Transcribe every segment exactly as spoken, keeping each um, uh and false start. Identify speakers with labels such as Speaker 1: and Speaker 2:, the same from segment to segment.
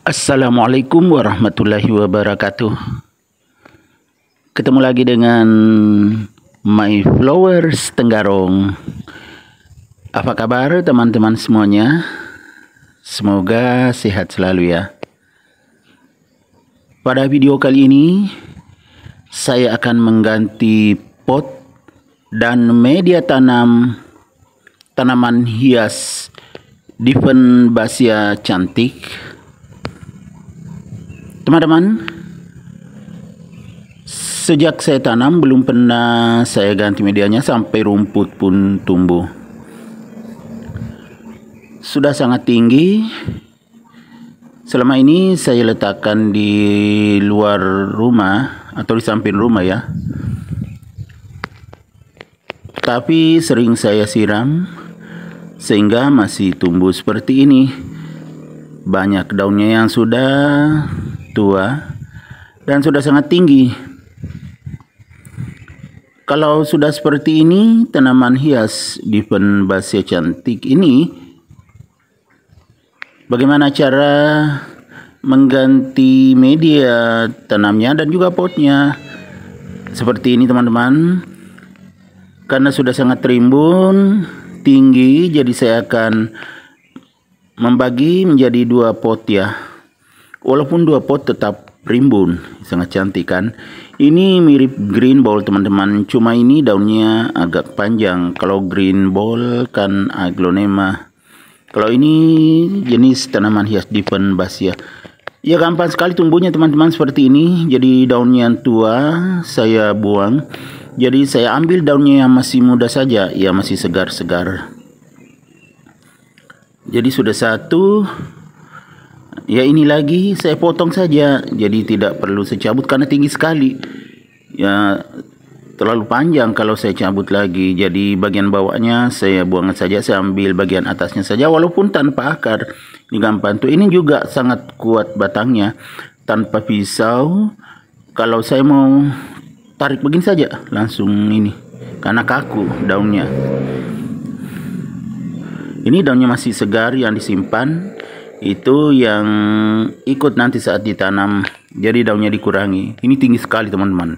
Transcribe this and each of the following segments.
Speaker 1: Assalamualaikum warahmatullahi wabarakatuh. Ketemu lagi dengan My Flowers Tenggarong. Apa kabar teman-teman semuanya? Semoga sehat selalu ya. Pada video kali ini saya akan mengganti pot dan media tanam tanaman hias Dieffenbachia cantik. Teman-teman, sejak saya tanam belum pernah saya ganti medianya sampai rumput pun tumbuh. Sudah sangat tinggi. Selama ini saya letakkan di luar rumah atau di samping rumah ya. Tapi sering saya siram sehingga masih tumbuh seperti ini. Banyak daunnya yang sudah tua dan sudah sangat tinggi. Kalau sudah seperti ini, tanaman hias Dieffenbachia cantik ini, bagaimana cara mengganti media tanamnya dan juga potnya? Seperti ini teman-teman. Karena sudah sangat rimbun, tinggi, jadi saya akan membagi menjadi dua pot ya. Walaupun dua pot tetap rimbun, sangat cantik kan. Ini mirip green ball teman-teman, cuma ini daunnya agak panjang. Kalau green ball kan aglonema. Kalau ini jenis tanaman hias Dieffenbachia. Ya gampang sekali tumbuhnya teman-teman seperti ini. Jadi daunnya yang tua saya buang. Jadi saya ambil daunnya yang masih muda saja, ya masih segar-segar. Jadi sudah satu. Ya ini lagi saya potong saja, jadi tidak perlu saya cabut karena tinggi sekali. Ya terlalu panjang kalau saya cabut lagi. Jadi bagian bawahnya saya buang saja, saya ambil bagian atasnya saja walaupun tanpa akar. Ini gampang tuh. Ini juga sangat kuat batangnya. Tanpa pisau, kalau saya mau tarik begini saja langsung ini, karena kaku daunnya. Ini daunnya masih segar yang disimpan. Itu yang ikut nanti saat ditanam, jadi daunnya dikurangi. Ini tinggi sekali teman-teman,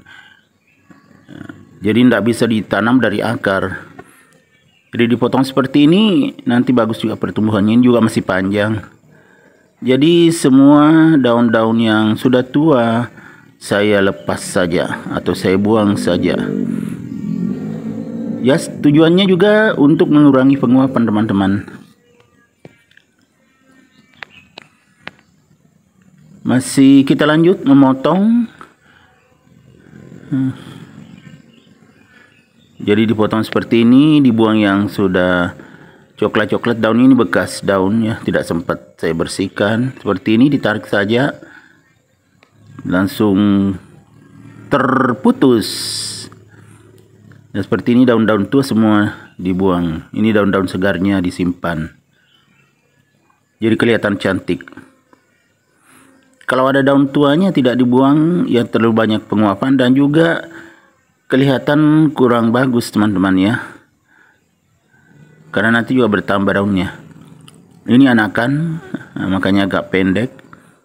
Speaker 1: jadi tidak bisa ditanam dari akar. Jadi dipotong seperti ini, nanti bagus juga pertumbuhannya. Ini juga masih panjang. Jadi semua daun-daun yang sudah tua saya lepas saja atau saya buang saja. Ya tujuannya juga untuk mengurangi penguapan teman-teman. Masih kita lanjut memotong. hmm. Jadi dipotong seperti ini, dibuang yang sudah coklat-coklat. Daun ini bekas daun ya, tidak sempat saya bersihkan. Seperti ini ditarik saja, langsung terputus. Dan seperti ini daun-daun tua semua dibuang. Ini daun-daun segarnya disimpan. Jadi kelihatan cantik. Kalau ada daun tuanya tidak dibuang, ya terlalu banyak penguapan dan juga kelihatan kurang bagus teman-teman ya. Karena nanti juga bertambah daunnya. Ini anakan, makanya agak pendek.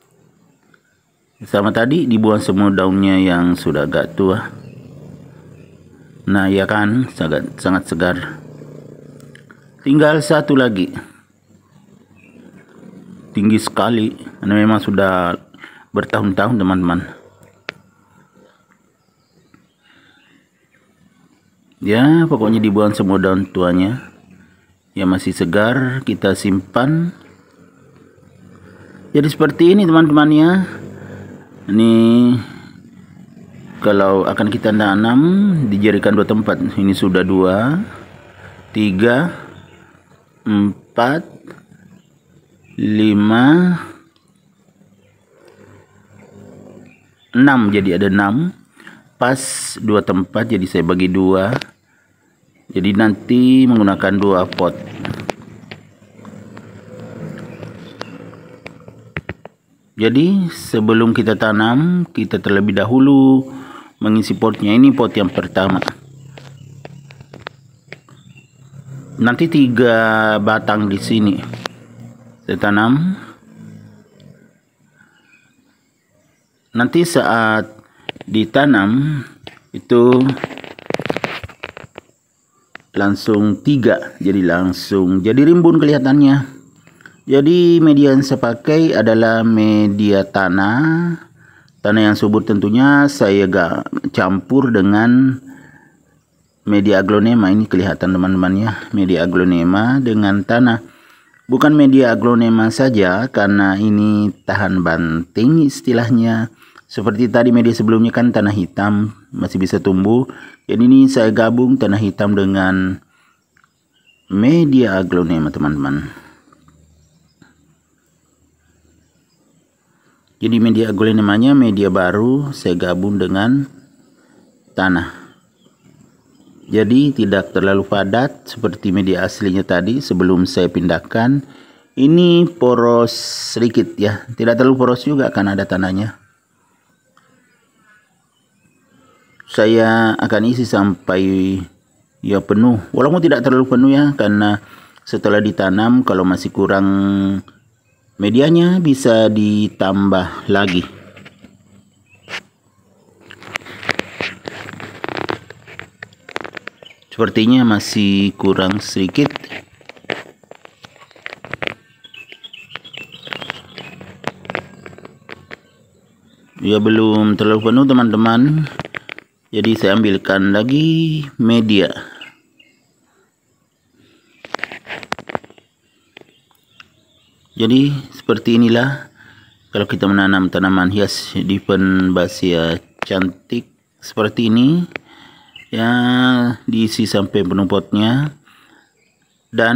Speaker 1: Sama tadi dibuang semua daunnya yang sudah agak tua. Nah ya kan, sangat, sangat segar. Tinggal satu lagi. Tinggi sekali, karena memang sudah bertahun-tahun teman-teman. Ya pokoknya dibuang semua daun tuanya. Ya masih segar kita simpan. Jadi seperti ini teman-teman ya. Ini kalau akan kita tanam dijadikan dua tempat. Ini sudah dua, tiga, empat, lima, enam. Jadi ada enam. Pas dua tempat, jadi saya bagi dua. Jadi nanti menggunakan dua pot. Jadi sebelum kita tanam, kita terlebih dahulu mengisi potnya. Ini pot yang pertama. Nanti tiga batang di sini saya tanam. nanti saat ditanam itu langsung tiga, jadi langsung jadi rimbun kelihatannya. Jadi media yang saya pakai adalah media tanah, tanah yang subur tentunya. Saya gak campur dengan media aglonema. Ini kelihatan teman-teman ya, media aglonema dengan tanah. Bukan media aglonema saja, karena ini tahan banting istilahnya. Seperti tadi media sebelumnya kan tanah hitam masih bisa tumbuh. Jadi ini saya gabung tanah hitam dengan media aglonema teman-teman. Jadi media aglonemanya media baru saya gabung dengan tanah. Jadi tidak terlalu padat seperti media aslinya tadi sebelum saya pindahkan. Ini poros sedikit ya, tidak terlalu poros juga karena ada tanahnya. Saya akan isi sampai ya penuh, walaupun tidak terlalu penuh ya, karena setelah ditanam kalau masih kurang medianya bisa ditambah lagi. Sepertinya masih kurang sedikit. Ya belum terlalu penuh teman-teman. Jadi saya ambilkan lagi media. Jadi seperti inilah kalau kita menanam tanaman hias di Penbasia cantik seperti ini ya, diisi sampai penuh potnya. Dan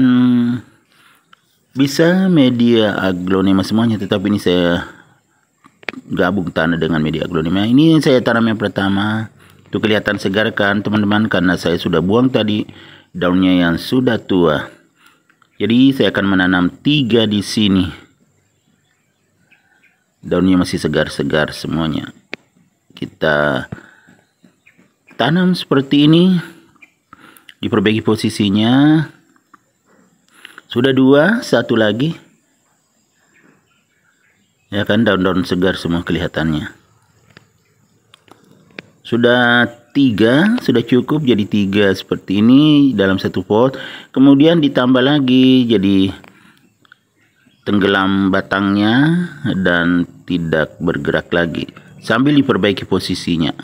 Speaker 1: bisa media aglonema semuanya, tetapi ini saya gabung tanah dengan media aglonema. Ini saya tanam yang pertama, itu kelihatan segar kan teman-teman, karena saya sudah buang tadi daunnya yang sudah tua. Jadi saya akan menanam tiga di sini. Daunnya masih segar-segar semuanya. Kita tanam seperti ini. Diperbaiki posisinya. Sudah dua, satu lagi. Ya kan, daun-daun segar semua kelihatannya. Sudah tiga, sudah cukup jadi tiga seperti ini dalam satu pot. Kemudian ditambah lagi jadi tenggelam batangnya dan tidak bergerak lagi sambil diperbaiki posisinya.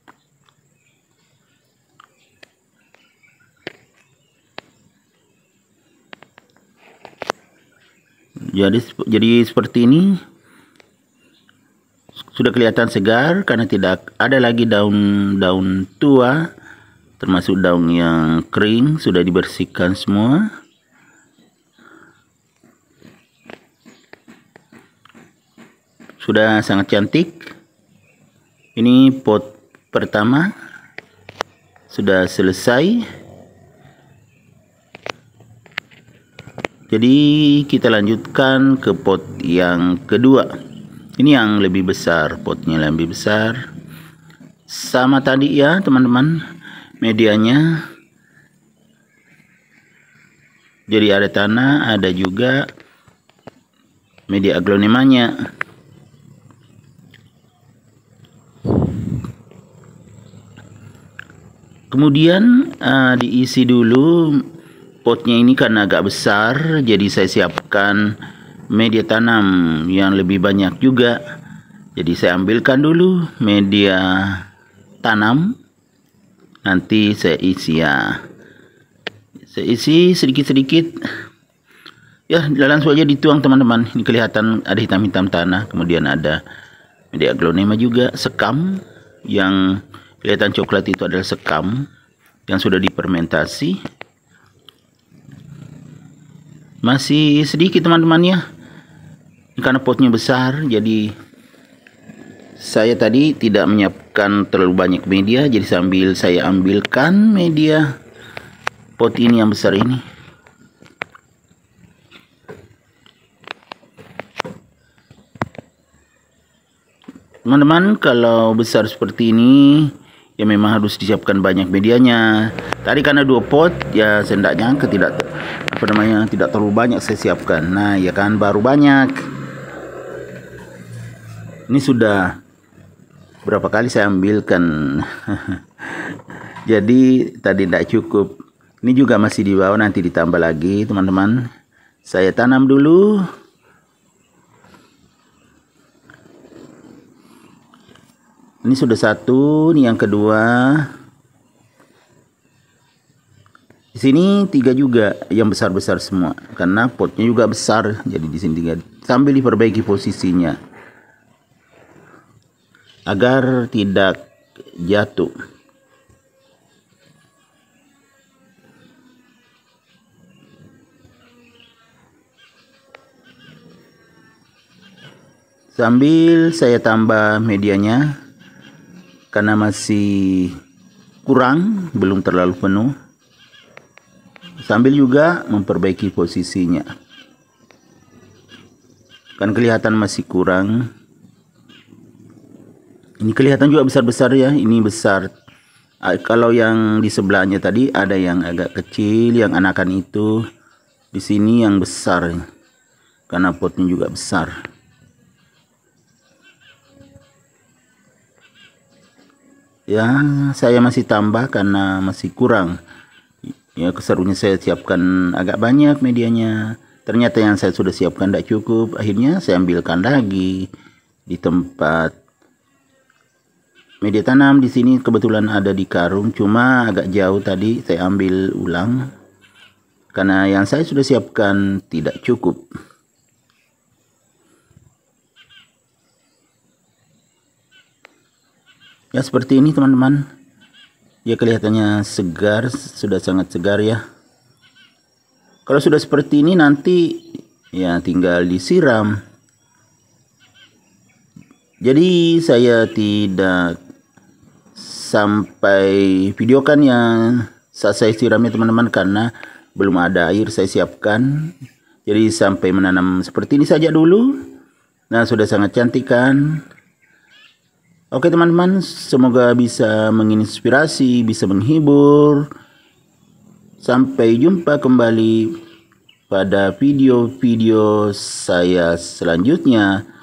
Speaker 1: Jadi jadi seperti ini. Sudah kelihatan segar karena tidak ada lagi daun-daun tua, termasuk daun yang kering sudah dibersihkan semua. Sudah sangat cantik. Ini pot pertama sudah selesai. Jadi kita lanjutkan ke pot yang kedua. Ini yang lebih besar, potnya lebih besar. Sama tadi ya teman-teman, medianya. Jadi ada tanah, ada juga media aglonemanya. Kemudian uh, diisi dulu potnya ini karena agak besar, jadi saya siapkan media tanam yang lebih banyak juga. Jadi saya ambilkan dulu media tanam, nanti saya isi ya. Saya isi sedikit-sedikit. Ya, langsung aja dituang teman-teman. Ini kelihatan ada hitam-hitam tanah, kemudian ada media aglonema juga, sekam. Yang kelihatan coklat itu adalah sekam yang sudah difermentasi. Masih sedikit teman-teman ya. Karena potnya besar, jadi saya tadi tidak menyiapkan terlalu banyak media, jadi sambil saya ambilkan media pot ini yang besar ini. Teman-teman, kalau besar seperti ini ya memang harus disiapkan banyak medianya. Tadi karena dua pot ya saya tidak nyangka tidak apa namanya tidak terlalu banyak saya siapkan. Nah ya kan, baru banyak. Ini sudah berapa kali saya ambilkan. Jadi tadi tidak cukup. Ini juga masih di bawah, nanti ditambah lagi teman-teman. Saya tanam dulu. Ini sudah satu, ini yang kedua. Di sini tiga juga, yang besar-besar semua. Karena potnya juga besar, jadi di sini tiga. Sambil diperbaiki posisinya agar tidak jatuh. Sambil saya tambah medianya karena masih kurang, belum terlalu penuh. Sambil juga memperbaiki posisinya. Kan kelihatan masih kurang. Ini kelihatan juga besar-besar ya, ini besar. Kalau yang di sebelahnya tadi ada yang agak kecil, yang anakan itu. Di sini yang besar. Karena potnya juga besar. Ya, saya masih tambah karena masih kurang. Ya, keserunya saya siapkan agak banyak medianya. Ternyata yang saya sudah siapkan tidak cukup. Akhirnya saya ambilkan lagi di tempat media tanam. Di sini kebetulan ada di karung, cuma agak jauh tadi saya ambil ulang karena yang saya sudah siapkan tidak cukup. Ya, seperti ini teman-teman. Ya, kelihatannya segar, sudah sangat segar ya. Kalau sudah seperti ini nanti ya tinggal disiram. Jadi saya tidak sampai videokan yang saat saya siramnya teman-teman, karena belum ada air saya siapkan. Jadi sampai menanam seperti ini saja dulu. Nah, sudah sangat cantik kan? Oke teman-teman, semoga bisa menginspirasi, bisa menghibur. Sampai jumpa kembali pada video-video saya selanjutnya.